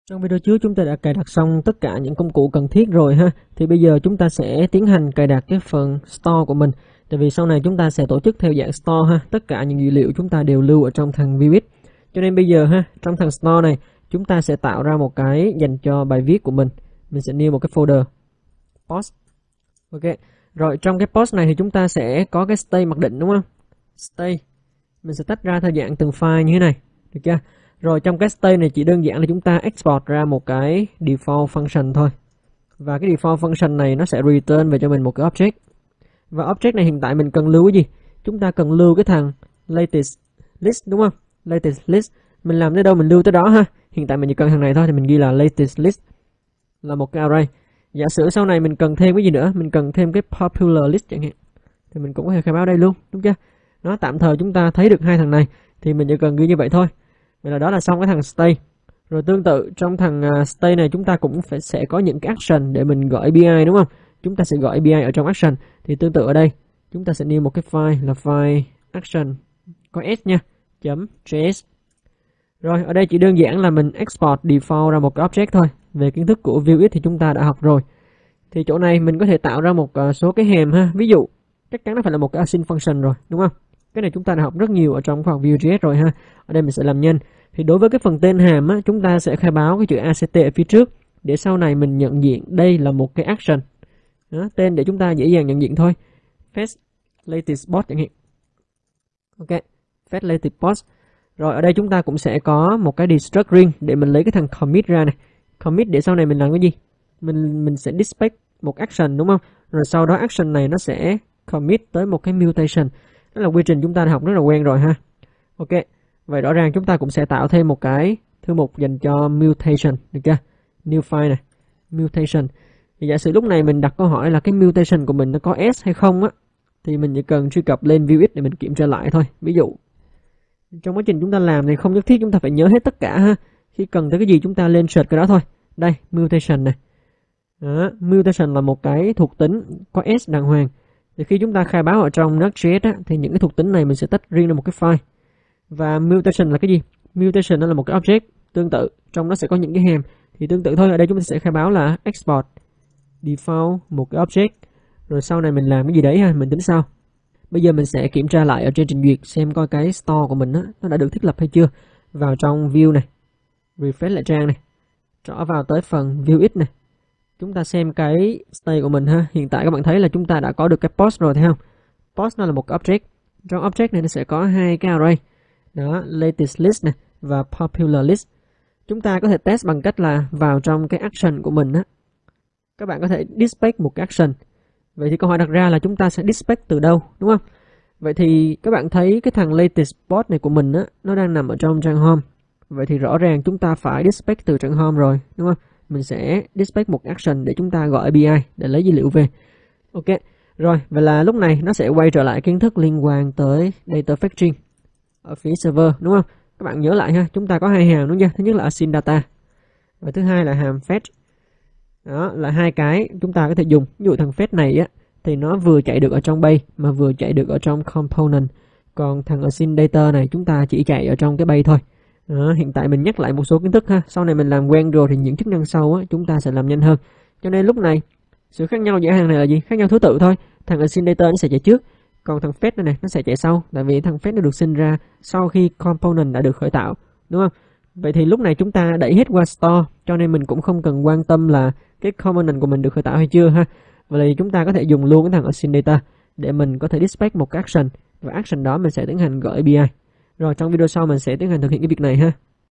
Trong video trước chúng ta đã cài đặt xong tất cả những công cụ cần thiết rồi ha. Thì bây giờ chúng ta sẽ tiến hành cài đặt cái phần store của mình. Tại vì sau này chúng ta sẽ tổ chức theo dạng store ha. Tất cả những dữ liệu chúng ta đều lưu ở trong thằng Vivid. Cho nên bây giờ ha, trong thằng store này chúng ta sẽ tạo ra một cái dành cho bài viết của mình. Mình sẽ new một cái folder post. Ok. Rồi trong cái post này thì chúng ta sẽ có cái state mặc định đúng không? State. Mình sẽ tách ra theo dạng từng file như thế này. Được chưa? Rồi trong cái state này chỉ đơn giản là chúng ta export ra một cái default function thôi. Và cái default function này nó sẽ return về cho mình một cái object. Và object này hiện tại mình cần lưu cái gì? Chúng ta cần lưu cái thằng latest list đúng không? Latest list. Mình làm tới đâu mình lưu tới đó ha. Hiện tại mình chỉ cần thằng này thôi thì mình ghi là latest list là một cái array. Giả sử sau này mình cần thêm cái gì nữa, mình cần thêm cái popular list chẳng hạn. Thì mình cũng có thể khai báo đây luôn, đúng chưa? Nó tạm thời chúng ta thấy được hai thằng này thì mình chỉ cần ghi như vậy thôi. Vậy là đó là xong cái thằng state. Rồi tương tự trong thằng state này chúng ta cũng sẽ có những cái action để mình gọi API đúng không? Chúng ta sẽ gọi API ở trong action. Thì tương tự ở đây chúng ta sẽ new một cái file là file action có s nha, .js. Rồi ở đây chỉ đơn giản là mình export default ra một cái object thôi. Về kiến thức của Vue.x thì chúng ta đã học rồi. Thì chỗ này mình có thể tạo ra một số cái hàm ha. Ví dụ chắc chắn nó phải là một cái async function rồi đúng không? Cái này chúng ta đã học rất nhiều ở trong khoa học Vue.js rồi ha. Ở đây mình sẽ làm nhanh. Thì đối với cái phần tên hàm á, chúng ta sẽ khai báo cái chữ ACT ở phía trước để sau này mình nhận diện đây là một cái action. Đó, tên để chúng ta dễ dàng nhận diện thôi. Fetch latest post chẳng hạn. Ok, fetch latest post. Rồi ở đây chúng ta cũng sẽ có một cái destruct riêng để mình lấy cái thằng commit ra này. Commit để sau này mình làm cái gì? Mình sẽ dispatch một action đúng không? Rồi sau đó action này nó sẽ commit tới một cái mutation. Đó là quy trình chúng ta đã học rất là quen rồi ha. Ok. Vậy rõ ràng chúng ta cũng sẽ tạo thêm một cái thư mục dành cho mutation, được chưa? New file này, mutation. Thì giả sử lúc này mình đặt câu hỏi là cái mutation của mình nó có S hay không á, thì mình chỉ cần truy cập lên Vue.x để mình kiểm tra lại thôi. Ví dụ trong quá trình chúng ta làm thì không nhất thiết chúng ta phải nhớ hết tất cả ha. Khi cần tới cái gì chúng ta lên search cái đó thôi. Đây, mutation này. Đó, mutation là một cái thuộc tính có S đàng hoàng. Thì khi chúng ta khai báo ở trong Node.js á, thì những cái thuộc tính này mình sẽ tách riêng ra một cái file. Và mutation là cái gì? Mutation nó là một cái object tương tự, trong nó sẽ có những cái hàm. Thì tương tự thôi, ở đây chúng ta sẽ khai báo là export default một cái object. Rồi sau này mình làm cái gì đấy ha, mình tính sau. Bây giờ mình sẽ kiểm tra lại ở trên trình duyệt xem coi cái store của mình á, nó đã được thiết lập hay chưa. Vào trong view này, refresh lại trang này, trở vào tới phần Vue.x này. Chúng ta xem cái state của mình ha. Hiện tại các bạn thấy là chúng ta đã có được cái post rồi thấy không? Post nó là một cái object. Trong object này nó sẽ có hai cái array. Đó, latest list này và popular list. Chúng ta có thể test bằng cách là vào trong cái action của mình á. Các bạn có thể dispatch một cái action. Vậy thì câu hỏi đặt ra là chúng ta sẽ dispatch từ đâu, đúng không? Vậy thì các bạn thấy cái thằng latest post này của mình á, nó đang nằm ở trong trang home. Vậy thì rõ ràng chúng ta phải dispatch từ trang home rồi, đúng không? Mình sẽ dispatch một action để chúng ta gọi API để lấy dữ liệu về. Ok, rồi, vậy là lúc này nó sẽ quay trở lại kiến thức liên quan tới data fetching ở phía server, đúng không? Các bạn nhớ lại ha, chúng ta có hai hàm đúng chưa? Thứ nhất là async data và thứ hai là hàm fetch. Đó là hai cái chúng ta có thể dùng. Ví dụ thằng fetch này á thì nó vừa chạy được ở trong base mà vừa chạy được ở trong component. Còn thằng async data này chúng ta chỉ chạy ở trong cái base thôi. Đó, hiện tại mình nhắc lại một số kiến thức ha. Sau này mình làm quen rồi thì những chức năng sau á chúng ta sẽ làm nhanh hơn. Cho nên lúc này sự khác nhau giữa hàng này là gì? Khác nhau thứ tự thôi. Thằng async data nó sẽ chạy trước, còn thằng fetch này nó sẽ chạy sau. Tại vì thằng fetch nó được sinh ra sau khi component đã được khởi tạo, đúng không? Vậy thì lúc này chúng ta đẩy hết qua store, cho nên mình cũng không cần quan tâm là cái component của mình được khởi tạo hay chưa ha. Vậy thì chúng ta có thể dùng luôn cái thằng async data để mình có thể dispatch một cái action, và action đó mình sẽ tiến hành gọi API. Rồi trong video sau mình sẽ tiến hành thực hiện cái việc này ha.